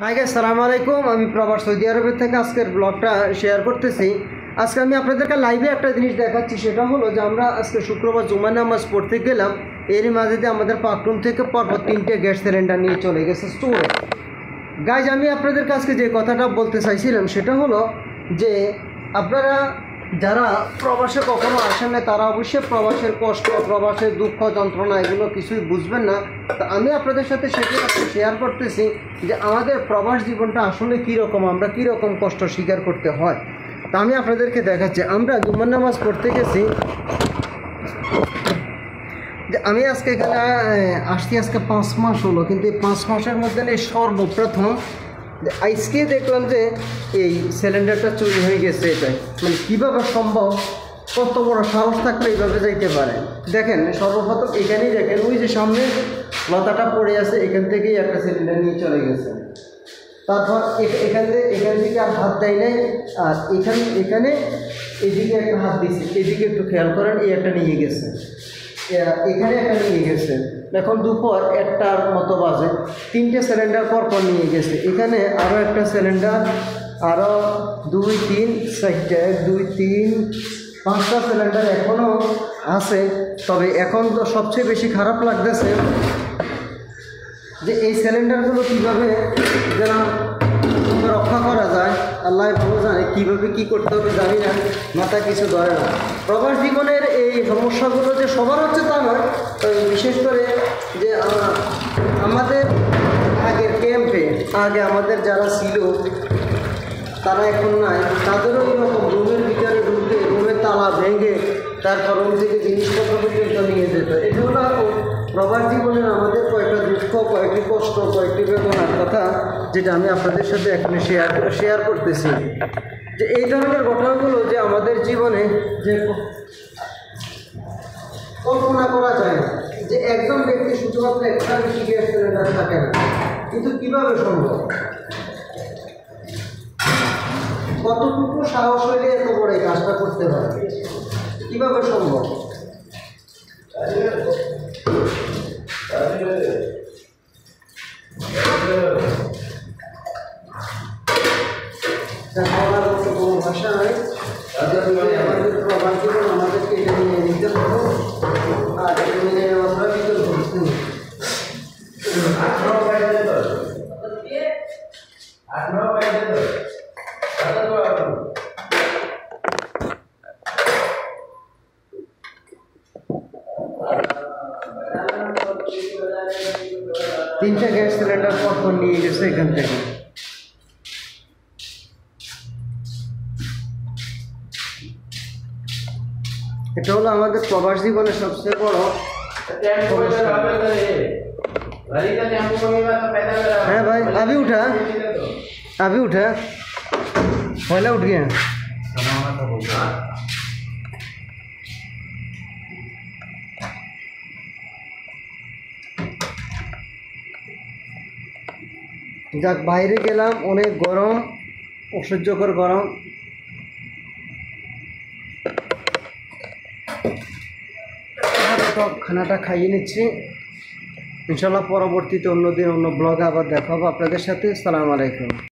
Hi guys, আসসালামু আলাইকুম। আমি প্রবাস সৌদি আরবের থেকে আজকের ব্লগটা শেয়ার করতেছি। আজকে আমি আপনাদেরকে লাইভে একটা জিনিস দেখাচ্ছি, সেটা হলো যে আমরা আজকে শুক্রবার জুমা নামাজ পড়তে গেলাম। এরই মাঝে দিয়ে আমাদের পাকরুম থেকে পরপর 3টে গ্যাস সিলিন্ডার নিয়ে চলে গেছে স্টোরে। গাইজ, আমি আপনাদের কাছে যে কথাটা বলতে চাইছিলাম সেটা হলো যে আপনারা যারা প্রবাসে কখনো আসেন না তারা অবশ্যই প্রবাসের কষ্ট, প্রবাসের দুঃখ যন্ত্রণা এগুলো কিছুই বুঝবেন না। তা আমি আপনাদের সাথে সেটা শেয়ার করতেছি যে আমাদের প্রবাস জীবনটা আসলে কীরকম, আমরা কীরকম কষ্ট স্বীকার করতে হয়। তা আমি আপনাদেরকে দেখাচ্ছি। আমরা জুমার নামাজ পড়তে গেছি, যে আমি আজকে এখানে আসছি আজকে 5 মাস হলো, কিন্তু এই 5 মাসের মধ্যে সর্বপ্রথম আজকে দেখলাম যে এই সিলিন্ডারটা চুরি হয়ে গেছে। এটাই মানে কীভাবে সম্ভব, কত বড় সাহস থাকলে এইভাবে যাইতে পারে। দেখেন, সর্বপ্রথম এখানেই দেখেন, ওই যে সামনে লতাটা পড়ে আছে, এখান থেকেই একটা সিলিন্ডার নিয়ে চলে গেছে। তারপর এখান থেকে আর হাত দেয় নাই, আর এখানে এদিকে একটা হাত দিচ্ছে, এদিকে একটু খেয়াল করেন, এই একটা নিয়ে গেছে, এখানে একটা নিয়ে গেছে। এখন দুপুর 1টার মতো বাজে, 3টে সিলিন্ডার পরপর নিয়ে গেছে। এখানে আরও একটা সিলিন্ডার, আরও 2, 3, 4, 1, 2, 3, 5টা সিলিন্ডার এখনও আছে। তবে এখন তো সবচেয়ে বেশি খারাপ লাগতেছে যে এই সিলিন্ডারগুলো কীভাবে যেন রক্ষা করা যায়, আল্লাহ ভালো জানে। কীভাবে কী করতে হবে জানি না, মাথা কিছু ধরে না। প্রবাস জীবনের এই সমস্যাগুলো যে সবার হচ্ছে তা নয়, তবে বিশেষ করে যে আমাদের আগের ক্যাম্পে আগে আমাদের যারা ছিল তারা এখন নাই, তাদেরও এরকম রুমের ভিতরে ঢুকে রুমের তালা ভেঙে তারপর রুম থেকে জিনিসপত্র পর্যন্ত নিয়ে যেত। এটা হলো প্রবাস জীবনের আমাদের কয়েকটা দুঃখ, কয়েকটি কষ্ট, কয়েকটি বেদনার কথা, যেটা আমি আপনাদের সাথে এখানে শেয়ার করতেছি। যে এই ধরনের ঘটনাগুলো যে আমাদের জীবনে যে কল্পনা করা যায় না, যে একজন ব্যক্তি শুধুমাত্র একটা বেশি গ্যাস সিলিন্ডার থাকে না, কিন্তু কীভাবে সম্ভব, কতটুকু সাহস হইলে এত বড় এই কাজটা করতে পারে, কীভাবে সম্ভব। কোনো ভাষা নাই, আমাদের প্রবাস জীবন আমাদেরকে এটা নিয়ে নিতে হবে, আর এটা নিয়ে আমরা বিকল্প করছি। 3টে গ্যাস সিলিন্ডার পরপর নিয়ে গেছে এখান থেকে। এটা হলো আমাদের প্রবাস জীবনের সবচেয়ে বড়। হ্যাঁ ভাই, अभी उठा पहले उठ गया। যাক, বাইরে গেলাম, অনেক গরম, অসহ্যকর গরম। খানাটা খাইয়ে নিচ্ছি। ইনশাল্লাহ পরবর্তীতে অন্য দিন অন্য ব্লগে আবার দেখা হবে আপনাদের সাথে। আসসালামু আলাইকুম।